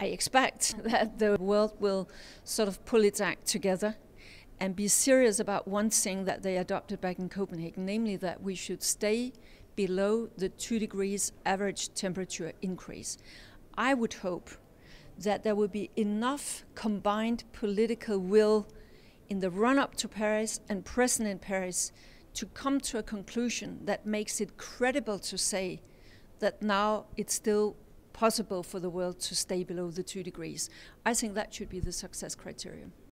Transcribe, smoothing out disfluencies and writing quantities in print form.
I expect that the world will sort of pull its act together and be serious about one thing that they adopted back in Copenhagen, namely that we should stay below the 2 degrees average temperature increase. I would hope that there will be enough combined political will in the run-up to Paris and present in Paris to come to a conclusion that makes it credible to say that now it's still possible for the world to stay below the 2 degrees. I think that should be the success criterion.